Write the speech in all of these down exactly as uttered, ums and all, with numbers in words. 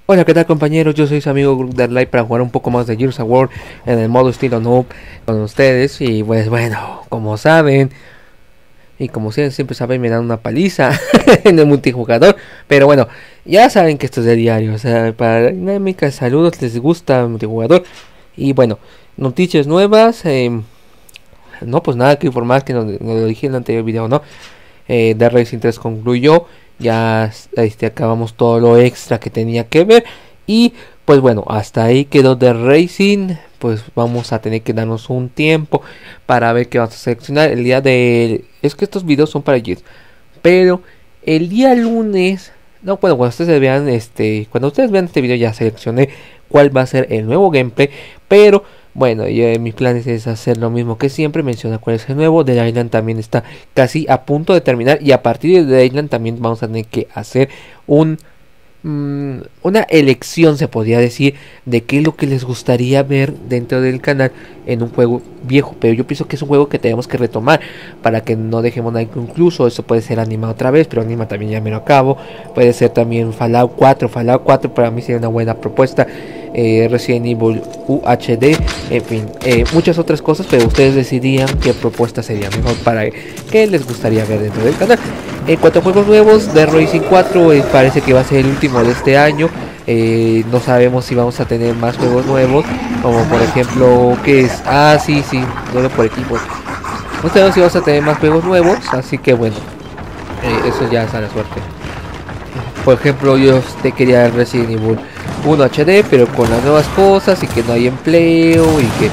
Hola, ¿qué tal compañeros? Yo soy su amigo Groot Light para jugar un poco más de Gears of War en el modo estilo noob con ustedes. Y pues bueno, como saben, y como siempre, siempre saben, me dan una paliza en el multijugador. Pero bueno, ya saben que esto es de diario, o sea, para dinámica, saludos, les gusta el multijugador. Y bueno, noticias nuevas, eh, no pues nada que informar, que no, no lo dije en el anterior video, ¿no? Eh, Dead Racing tres concluyó. Ya este, acabamos todo lo extra que tenía que ver. Y pues bueno, hasta ahí quedó Dead Racing. Pues vamos a tener que darnos un tiempo para ver qué vamos a seleccionar. El día de... Es que estos videos son para Gears, pero el día lunes... No, bueno, cuando ustedes vean este... Cuando ustedes vean este video ya seleccioné cuál va a ser el nuevo gameplay. Pero... Bueno, yo, eh, mis planes es hacer lo mismo que siempre, mencionar cuál es el nuevo. Dead Island también está casi a punto de terminar. Y a partir de Dead Island también vamos a tener que hacer un... Mmm, una elección, se podría decir, de qué es lo que les gustaría ver dentro del canal en un juego viejo. Pero yo pienso que es un juego que tenemos que retomar para que no dejemos nada inconcluso. Eso puede ser Anima otra vez, pero Anima también ya me lo acabo. Puede ser también Fallout cuatro. Fallout cuatro para mí sería una buena propuesta. Eh, Resident Evil U H D, en fin, eh, muchas otras cosas, pero ustedes decidían qué propuesta sería mejor para que les gustaría ver dentro del canal. En cuanto a juegos nuevos, Dead Racing cuatro eh, parece que va a ser el último de este año. Eh, no sabemos si vamos a tener más juegos nuevos, como por ejemplo, ¿qué es? Ah, sí, sí, duelo por equipos. No sabemos si vamos a tener más juegos nuevos, así que bueno, eh, eso ya es a la suerte. Por ejemplo, yo te quería Resident Evil uno H D, pero con las nuevas cosas y que no hay empleo y que...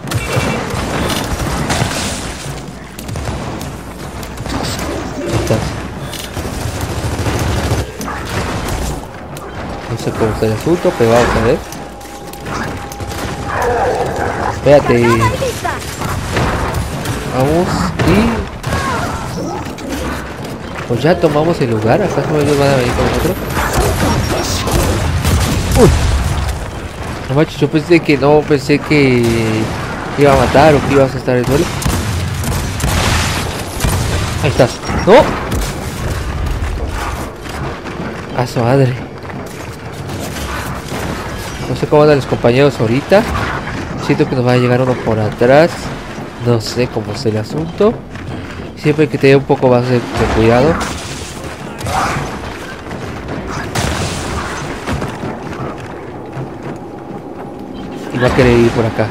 No sé cómo está el asunto, pero vamos a ver. Espérate. Vamos y... Pues ya tomamos el lugar. ¿Acaso ellos van a venir con nosotros? Uy. No manches, yo pensé que no, pensé que iba a matar o que ibas a estar en duelo. Ahí estás. ¡No! A su madre. No sé cómo andan los compañeros ahorita. Siento que nos va a llegar uno por atrás. No sé cómo es el asunto. Siempre hay que tener un poco más de, de cuidado. Y va a querer ir por acá.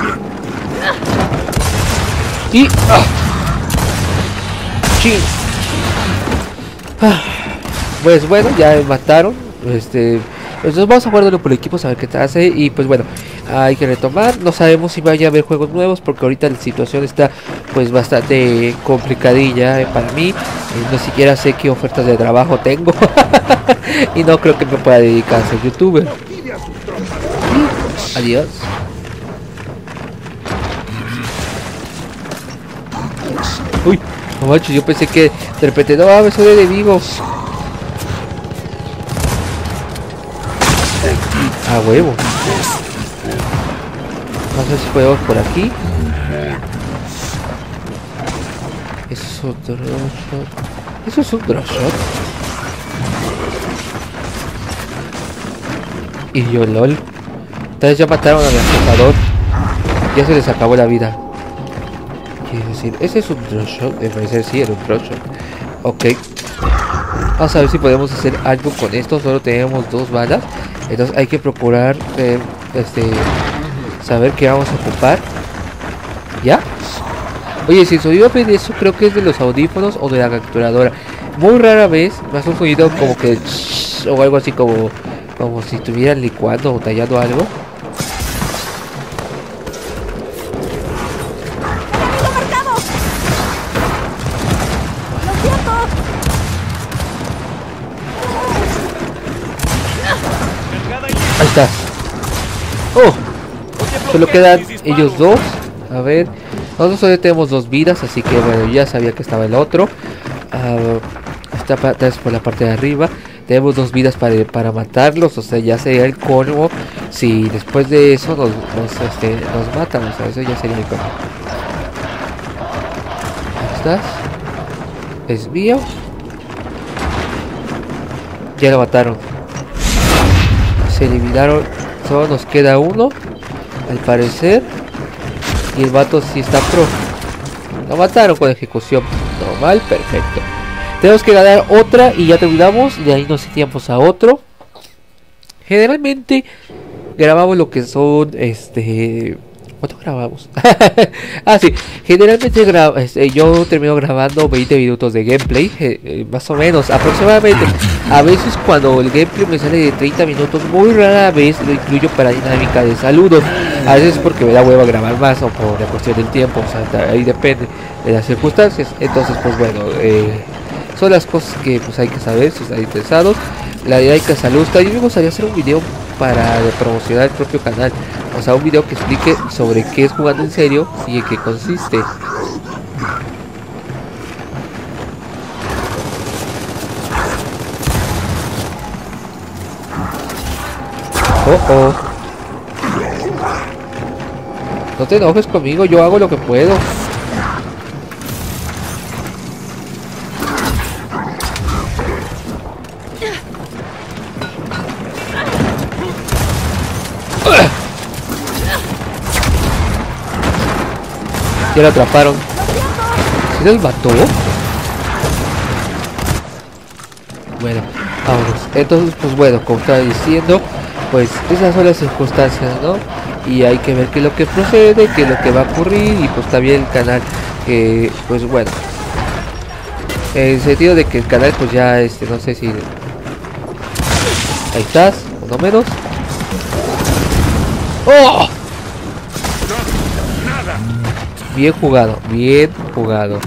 Y... ¡ah! ¡Chin! Ah. Pues bueno, ya mataron. Este... Entonces vamos a guardarlo por equipos a ver qué te hace. Y pues bueno, hay que retomar. No sabemos si vaya a haber juegos nuevos, porque ahorita la situación está pues bastante complicadilla eh, para mí. Eh, no siquiera sé qué ofertas de trabajo tengo. Y no creo que me pueda dedicar a ser youtuber. Y adiós. Uy, no manches, yo pensé que de repente no, me soy de vivo. A huevo. No sé si podemos por aquí. Eso es otro shot. Eso es un drop shot. Y yo lol. Entonces ya mataron al cazador. Ya se les acabó la vida. Quiero decir, ese es un drop shot. De parecer sí era un drop shot. Ok. Vamos a ver si podemos hacer algo con esto. Solo tenemos dos balas. Entonces hay que procurar eh, este saber qué vamos a ocupar. ¿Ya? Oye, si el sonido de eso creo que es de los audífonos o de la capturadora. Muy rara vez me hace un sonido como que o algo así como como si estuvieran licuando o tallando algo. Ahí está. Oh, solo quedan ellos dos. A ver, nosotros solo tenemos dos vidas, así que bueno, ya sabía que estaba el otro. Uh, está por la parte de arriba. Tenemos dos vidas para, para matarlos, o sea, ya sería el colmo si después de eso nos, nos, este, nos matan, o sea, eso ya sería el colmo. Ahí estás. Es mío. Ya lo mataron. se eliminaron. Solo nos queda uno, al parecer. Y el vato sí está pro. Lo mataron con ejecución normal, perfecto. Tenemos que ganar otra y ya terminamos. De ahí nos iríamos a otro. Generalmente grabamos lo que son este... ¿Cuánto grabamos? Ah, sí. Generalmente gra este, yo termino grabando veinte minutos de gameplay, eh, eh, más o menos, aproximadamente. A veces cuando el gameplay me sale de treinta minutos, muy rara vez lo incluyo para dinámica de saludos. A veces porque me da hueva grabar más o por la cuestión del tiempo, o sea, ahí depende de las circunstancias. Entonces, pues bueno, eh, son las cosas que pues hay que saber si están interesados. La dinámica de salud, a mí me gustaría hacer un video para de promocionar el propio canal, o sea, un video que explique sobre qué es jugando en serio y en qué consiste. Oh, oh. No te enojes conmigo, yo hago lo que puedo. Ya lo atraparon. ¿Se los mató? Bueno, vámonos. Entonces, pues bueno, como estaba diciendo, pues esas son las circunstancias, ¿no? Y hay que ver qué es lo que procede, qué es lo que va a ocurrir. Y pues también el canal, que pues bueno, en el sentido de que el canal pues ya, este, no sé si... Ahí estás, o no menos. ¡Oh! Bien jugado, bien jugado.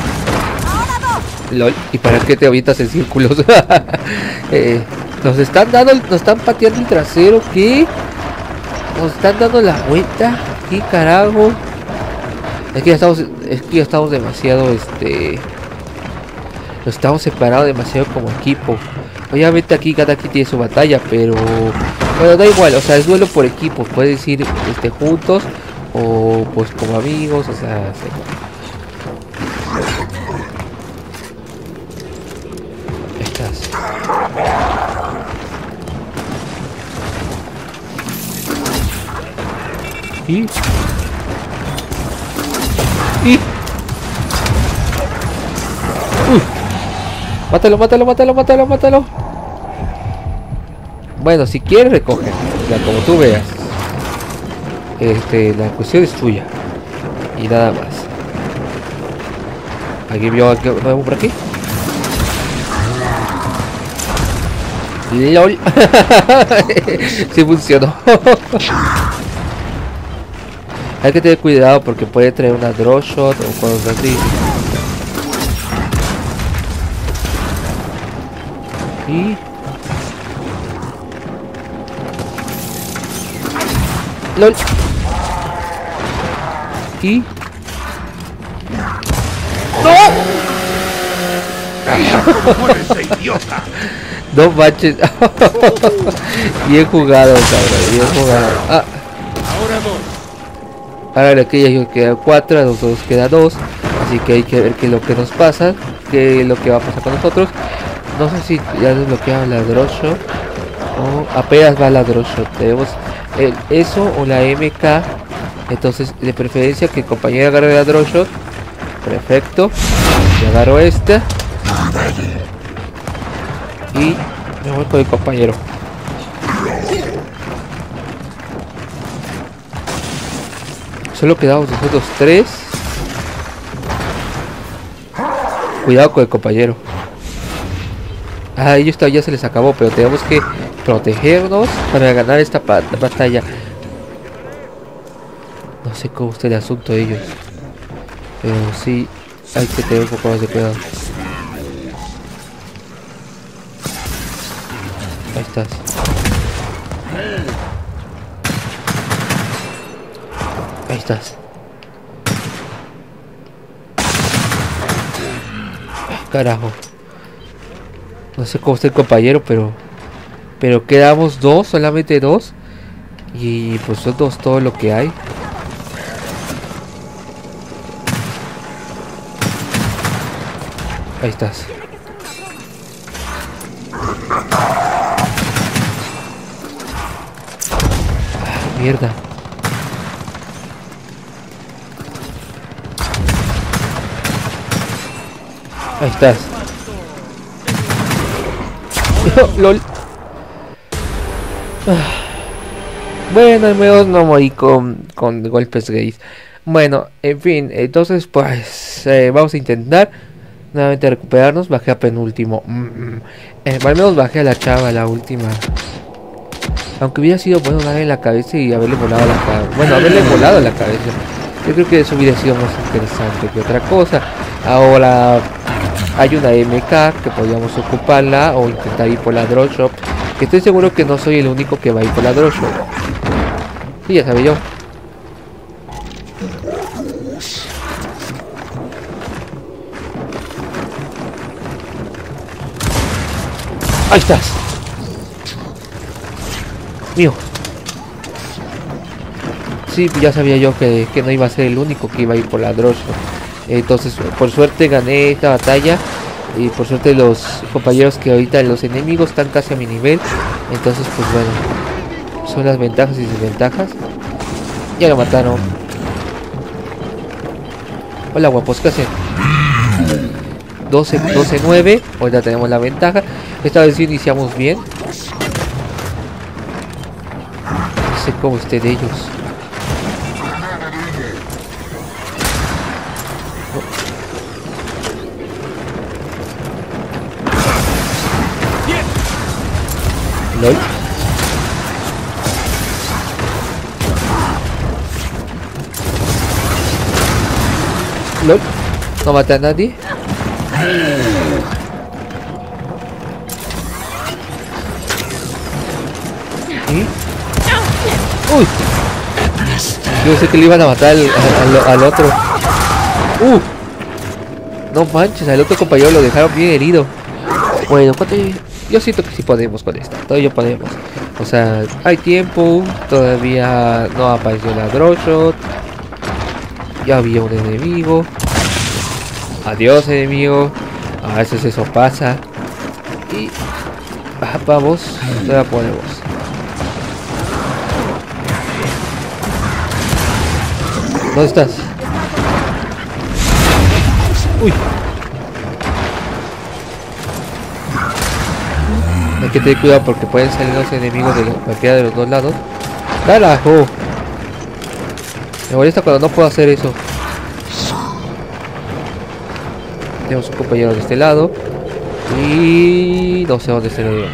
LOL, ¿y para qué te avientas en círculos? eh, nos están dando, nos están pateando el trasero, ¿qué? Nos están dando la vuelta, ¿qué carajo? Es que ya estamos, es que ya estamos demasiado, este... Nos estamos separados demasiado como equipo. Obviamente aquí cada quien tiene su batalla, pero... Bueno, da igual, o sea, es duelo por equipo. Puedes ir este, juntos o pues como amigos, o sea... Sí. Estás. ¿Y? ¿Y? Uy. Mátalo, mátalo, mátalo, mátalo, mátalo. Bueno, si quieres recoge, ya como tú veas. Este, la cuestión es tuya. Y nada más. ¿Alguien vio algo nuevo por aquí? LOL. Sí funcionó. Hay que tener cuidado porque puede traer una draw shot o cosas así. Y... LOL. Y... ¡No! No manches. Bien jugado, cabrón. Bien jugado. Ah. Ahora de aquella yo queda cuatro, a nosotros queda dos. Así que hay que ver qué es lo que nos pasa. Qué es lo que va a pasar con nosotros. No sé si ya desbloquearon la draw shot o apenas va la draw shot. Tenemos el, eso o la M K. Entonces de preferencia que el compañero agarre la draw shot. Perfecto. Y agarro esta. Y me voy con el compañero. Solo quedamos nosotros tres. Cuidado con el compañero. Ah, ellos todavía se les acabó, pero tenemos que protegernos para ganar esta batalla. No sé cómo está el asunto de ellos, pero sí hay que tener un poco más de cuidado. Ahí estás. Ahí estás. Carajo. No sé cómo está el compañero, pero... Pero quedamos dos, solamente dos. Y pues son dos todo lo que hay. Ahí estás. Mierda. Ahí estás. LOL. Bueno, al menos no morí con, con golpes gays. Bueno, en fin, entonces pues eh, vamos a intentar nuevamente recuperarnos. Bajé a penúltimo. Mm, eh, al menos bajé a la chava, la última. Aunque hubiera sido bueno darle en la cabeza y haberle volado la cabeza. Bueno, haberle volado la cabeza. Yo creo que eso hubiera sido más interesante que otra cosa. Ahora hay una M K que podríamos ocuparla o intentar ir por la Drop Shop. Que estoy seguro que no soy el único que va a ir por la Drop Shop. Sí, ya sabía yo. Ahí estás. Mío. Sí, ya sabía yo que, que no iba a ser el único que iba a ir por la Drop Shop. Entonces, por suerte gané esta batalla. Y por suerte los compañeros que ahorita los enemigos están casi a mi nivel. Entonces, pues bueno, son las ventajas y desventajas. Ya lo mataron. Hola guapos, ¿qué hacen? doce nueve. Ahorita tenemos la ventaja. Esta vez sí iniciamos bien. No sé cómo esté de ellos. LOL. LOL. No maté a nadie. ¿Y? Uy. Yo sé que le iban a matar al, al, al otro. Uh. No manches, al otro compañero lo dejaron bien herido. Bueno, ¿cuánto? Yo siento que sí podemos con esta. Todavía podemos. O sea, hay tiempo. Todavía no apareció la Drop Shot. Ya había un enemigo. Adiós, enemigo. A veces eso pasa. Y ah, vamos. Todavía podemos. ¿Dónde estás? Uy. Hay que tener cuidado porque pueden salir los enemigos de cualquiera de los dos lados. ¡Carajo! Me molesta cuando no puedo hacer eso. Tenemos un compañero de este lado. Y no sé dónde se lo demás.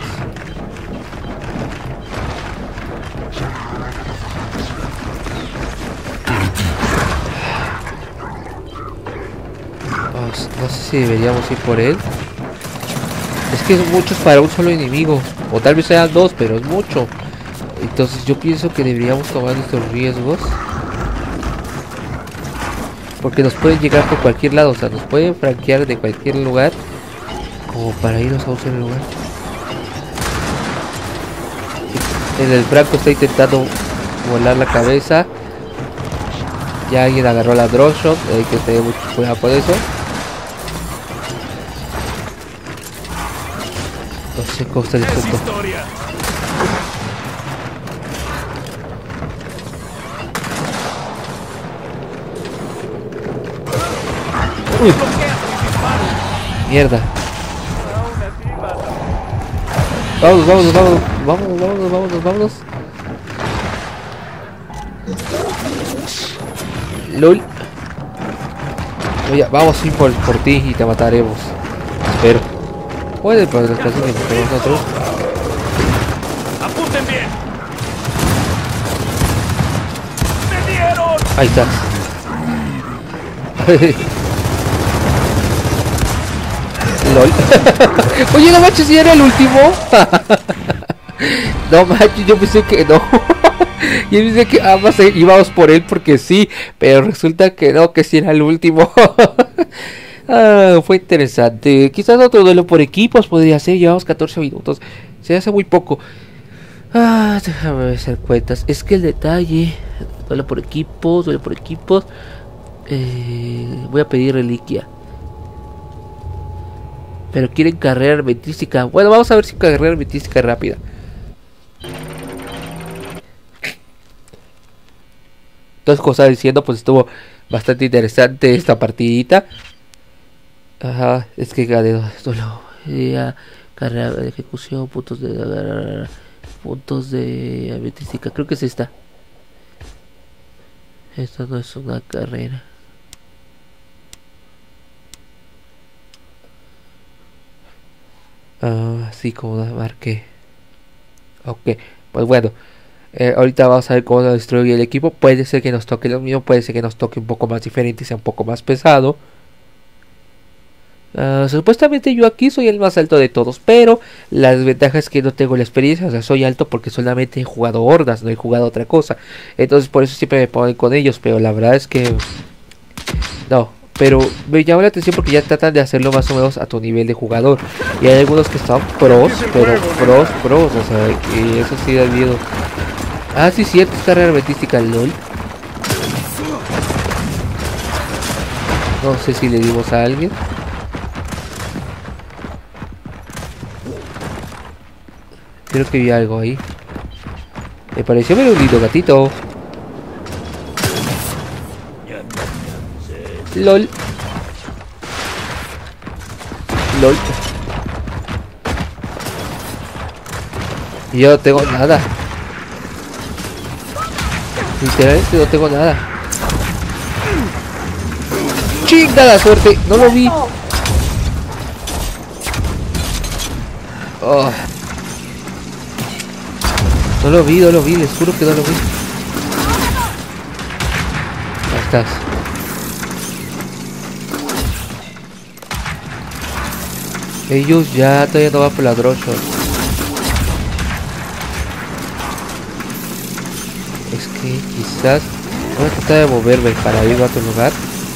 No, no sé si deberíamos ir por él. Es que son muchos para un solo enemigo. O tal vez sean dos, pero es mucho. Entonces yo pienso que deberíamos tomar estos riesgos. Porque nos pueden llegar por cualquier lado. O sea, nos pueden franquear de cualquier lugar. Como para irnos a un solo lugar. En el Franco está intentando volar la cabeza. Ya alguien agarró la Drop Shot. Hay que tener mucho cuidado por eso. No sé cómo está el punto. Uy. Mierda. Vámonos, vámonos, vámonos, vámonos, vámonos, vámonos, vámonos. LOL. Oye, vamos a ir por, por ti y te mataremos. Espero. Puede, pero los casos que tenemos nosotros. ¡Apunten bien! ¡Me dieron! Ahí está. LOL. Oye, no manches, si era el último. No manches, yo pensé que no. Yo pensé que ambas íbamos por él porque sí, pero resulta que no, que sí era el último. Ah, fue interesante. Quizás otro duelo por equipos podría ser. Llevamos catorce minutos. Se hace muy poco. Ah, déjame hacer cuentas. Es que el detalle. Duelo por equipos. Duelo por equipos. Eh, voy a pedir reliquia. Pero quieren carrera hermetística. Bueno, vamos a ver si carrera hermetística rápida. Entonces, como estaba diciendo, pues estuvo bastante interesante esta partidita. Ajá, es que gané solo ya, carrera de ejecución, puntos de puntos de artística, creo que es esta. Esta no es una carrera. Ah, así como la marqué. Ok, pues bueno. Eh, ahorita vamos a ver cómo nos destruye el equipo. Puede ser que nos toque lo mismo, puede ser que nos toque un poco más diferente y sea un poco más pesado. Uh, supuestamente yo aquí soy el más alto de todos, pero la desventaja es que no tengo la experiencia. O sea, soy alto porque solamente he jugado hordas, no he jugado otra cosa. Entonces por eso siempre me ponen con ellos. Pero la verdad es que no, pero me llama la atención porque ya tratan de hacerlo más o menos a tu nivel de jugador. Y hay algunos que están pros, pero pros, pros. O sea, y eso sí da miedo. Ah, sí, cierto, es carrera artística, LOL. No sé si le dimos a alguien. Creo que vi algo ahí. Me pareció ver un lindo gatito. LOL. LOL. Yo no tengo nada. Literalmente no tengo nada. ¡Chingada suerte! No lo vi. Oh. No lo vi, no lo vi, les juro que no lo vi. Ahí estás. Ellos ya todavía no van por la drocho. Es que quizás voy a tratar de moverme para ir a otro lugar.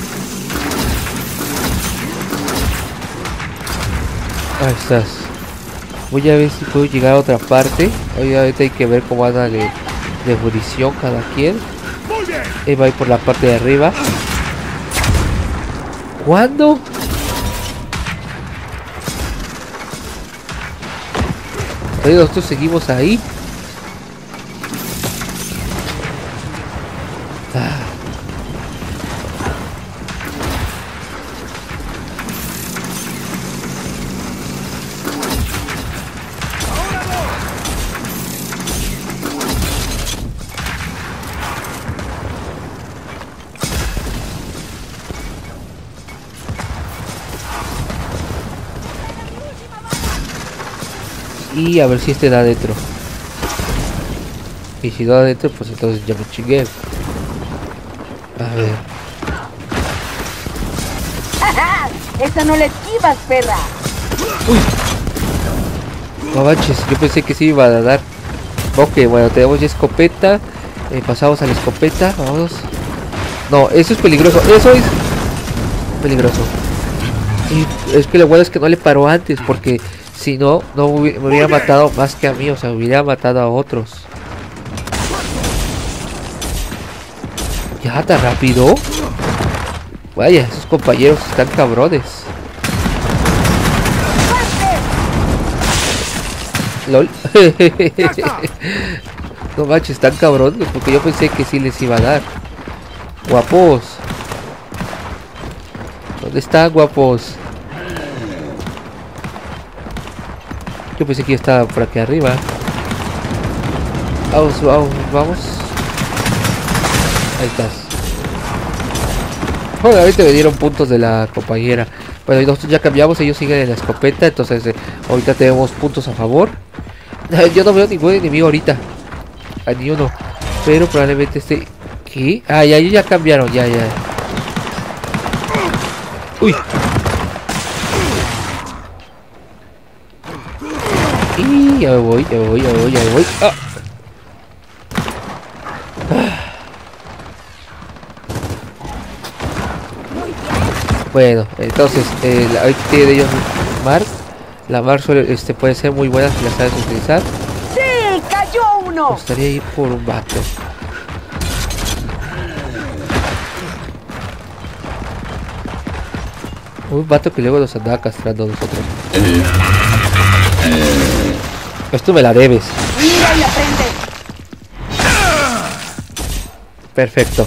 Ahí estás. Voy a ver si puedo llegar a otra parte. Obviamente hay que ver cómo anda de, de munición cada quien. Él va a ir por la parte de arriba. ¿Cuándo? Pero nosotros seguimos ahí. Ah. Y a ver si este da adentro. Y si da adentro, pues entonces ya me chingué. A ver. ¡Esta no le esquivas, perra! ¡Uy! No manches, yo pensé que sí iba a dar. Ok, bueno, tenemos ya escopeta. Eh, pasamos a la escopeta. Vamos. No, eso es peligroso. Eso es peligroso. Y es que lo bueno es que no le paró antes. Porque si no, no me hubiera matado más que a mí. O sea, hubiera matado a otros. ¿Ya tan rápido? Vaya, esos compañeros están cabrones. LOL. No manches, están cabrones. Porque yo pensé que sí les iba a dar. Guapos. ¿Dónde están, guapos? Yo pensé que ya estaba por aquí arriba. Vamos, vamos, vamos. Ahí estás. Bueno, ahorita me dieron puntos de la compañera. Bueno, nosotros ya cambiamos, ellos siguen en la escopeta. Entonces, eh, ahorita tenemos puntos a favor. Yo no veo ningún enemigo ahorita. A ni uno. Pero probablemente este... ¿Qué? Ah, ya, ya cambiaron, ya, ya. Uy. Y ya me voy, ya me voy, ya me voy, ya me voy. Ah. Bueno, entonces, eh, la ahí tiene ellos Mark. La Mark suele, este, puede ser muy buena si la sabes utilizar. ¡Sí! ¡Cayó uno! Me gustaría ir por un vato. Un vato que luego nos andaba castrando a nosotros. Esto me la debes. ¡Mira y aprende! Perfecto.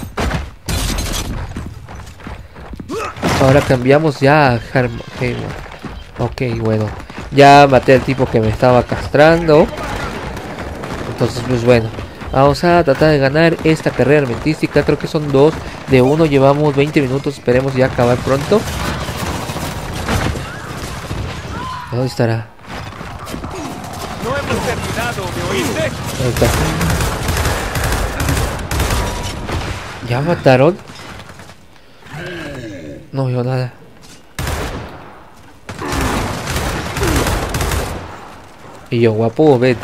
Ahora cambiamos ya a Harm... Ok, bueno. Ya maté al tipo que me estaba castrando. Entonces, pues bueno. Vamos a tratar de ganar esta carrera armentística. Creo que son dos de uno. Llevamos veinte minutos. Esperemos ya acabar pronto. ¿Dónde estará? No hemos terminado, ¿me oíste? Ahí está. ¿Ya mataron? No veo nada. Y yo, guapo, ven.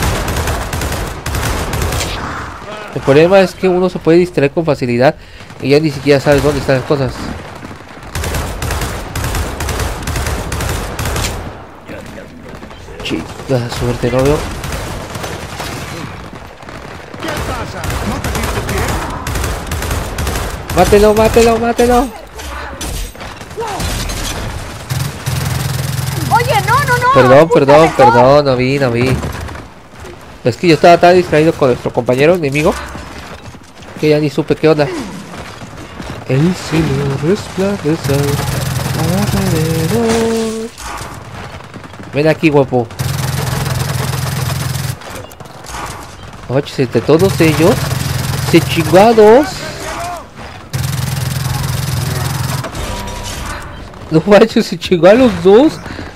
El problema es que uno se puede distraer con facilidad y ya ni siquiera sabes dónde están las cosas. Chica, suerte, no veo. ¿Qué pasa? ¿No te sientes bien? Mátelo, mátelo, mátelo. Oye, no, no, no. Perdón, busca perdón, mejor. perdón, no vi, no vi. Es que yo estaba tan distraído con nuestro compañero enemigo que ya ni supe qué onda. El cielo resplandece alrededor. Ven aquí, guapo. Oye, entre todos ellos se chingados. No manches, se chingó a los dos.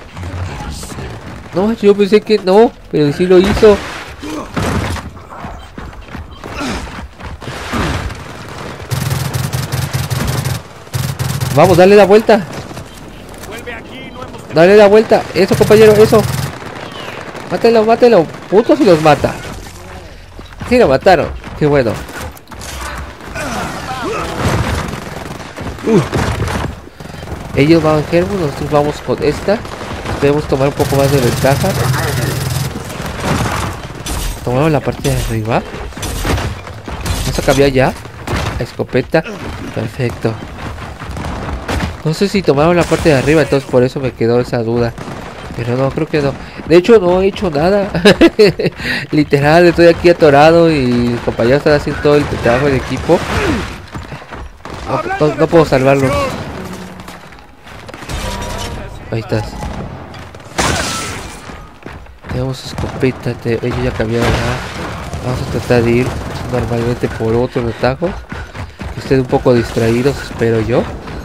No, yo pensé que no, pero sí lo hizo. Vamos, dale la vuelta. Vuelve aquí, no hemos Dale la vuelta. Eso, compañero, eso. Mátelo, mátelo. Puto si los mata. Sí, lo mataron. Qué bueno. Uy. Ellos van a Germo, nosotros vamos con esta. Debemos tomar un poco más de ventaja. Tomamos la parte de arriba. Vamos a cambiar ya a escopeta. Perfecto. No sé si tomaron la parte de arriba, entonces por eso me quedó esa duda. Pero no, creo que no. De hecho, no he hecho nada. Literal, estoy aquí atorado y mis compañeros están haciendo todo el trabajo del equipo. No, no, no puedo salvarlos. Ahí estás. Tenemos escopeta. Te, ellos ya cambiaron. ¿Ah? Vamos a tratar de ir normalmente por otro atajo. Que estén un poco distraídos, espero yo.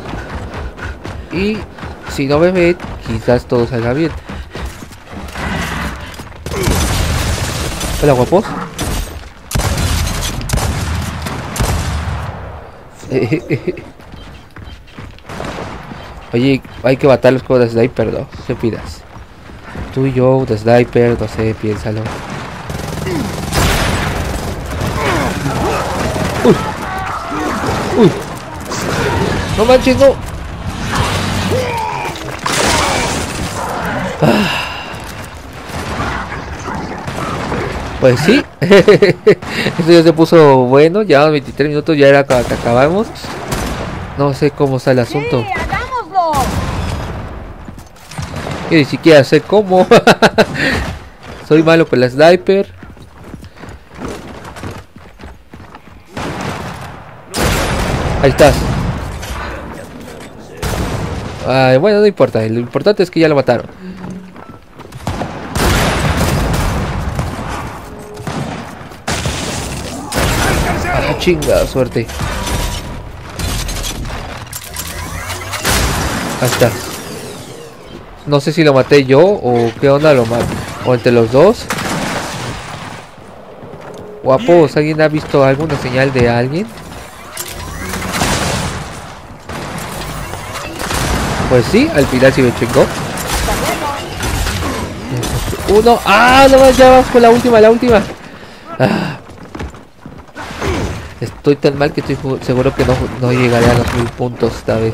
Y si no me ven, quizás todo salga bien. Hola, guapos. Oye, hay que matarlos con el sniper, ¿no? ¿Qué pidas? Tú y yo, de sniper, no sé, piénsalo. Uy. Uy. No manches, no. Ah. Pues sí. Esto ya se puso bueno. Ya veintitrés minutos, ya era cuando acabamos. No sé cómo está el asunto. Sí, hagámoslo. Yo ni siquiera sé cómo. Soy malo con la sniper. Ahí estás. Ay, bueno, no importa. Lo importante es que ya lo mataron. Ah, chinga, suerte. Ahí está. No sé si lo maté yo o qué onda lo maté. O entre los dos. Guapos, ¿alguien ha visto alguna señal de alguien? Pues sí, al final sí me chingó. Uno. ¡Ah! No, ya vamos con la última, la última. Ah. Estoy tan mal que estoy seguro que no, no llegaré a los mil puntos esta vez.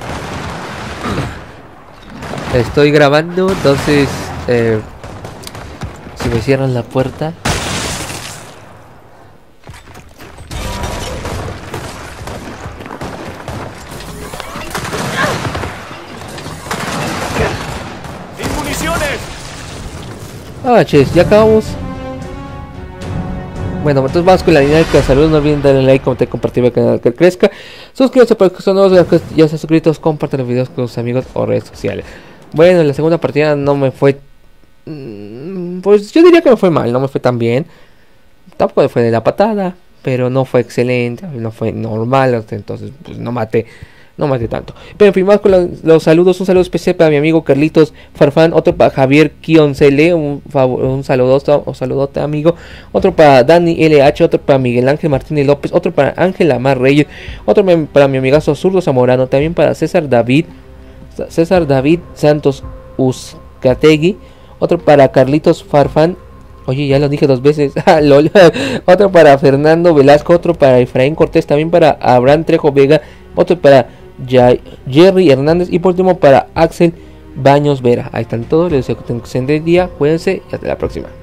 Estoy grabando, entonces eh, si me cierran la puerta. ¡Sin municiones! Ah, ches, ya acabamos. Bueno, entonces vamos con la dinámica de saludos. No olviden darle like, comentar y compartir el canal que crezca. Suscríbanse para que son nuevos. Ya están suscritos, compartan los videos con sus amigos o redes sociales. Bueno, en la segunda partida no me fue... Pues yo diría que me fue mal, no me fue tan bien. Tampoco fue de la patada, pero no fue excelente, no fue normal. Entonces pues no maté. No maté tanto. Pero en fin, más con los, los saludos. Un saludo especial para mi amigo Carlitos Farfán. Otro para Javier Kioncele. Un, favor, un saludote, un saludote, amigo. Otro para Dani L H. Otro para Miguel Ángel Martínez López. Otro para Ángela Mar Reyes. Otro para mi amigazo Zurdo Zamorano. También para César David. César David Santos Uzcategui. Otro para Carlitos Farfán. Oye, ya lo dije dos veces. Otro para Fernando Velasco. Otro para Efraín Cortés. También para Abraham Trejo Vega. Otro para Ya, Jerry Hernández y por último para Axel Baños Vera. Ahí están todos, les deseo que tengan un excelente día, cuídense y hasta la próxima.